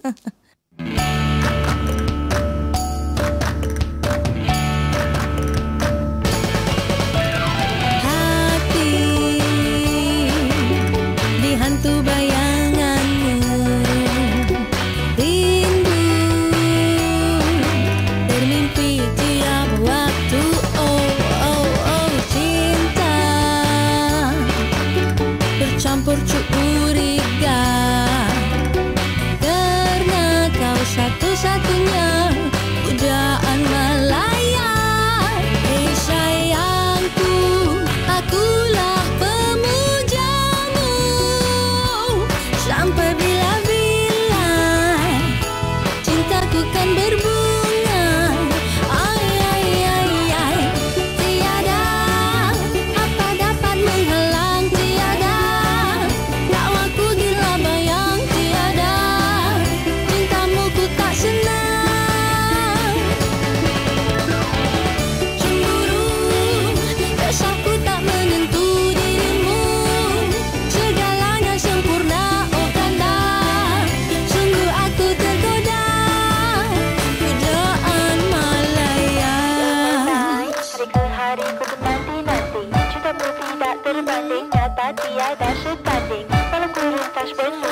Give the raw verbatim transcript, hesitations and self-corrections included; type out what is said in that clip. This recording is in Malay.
Campur curiga karena kau satu-satunya pujaan melayang. Hei sayangku, akulah pemujamu sampai bila-bila cintaku kan berbunga. Ay, ay, ay, ay. Tiada apa dapat menghalang, tiada dakwaku gila bayang, tiada cintamu ku tak senang. Cemburu resahku tak menyentuh dirimu, segalanya sempurna oh kanda, sungguh aku tergoda pujaan melayang. Hari ke hari ku menanti-nanti, cintamu tidak terbanding, nyata tiada setanding. Kalau ku lintas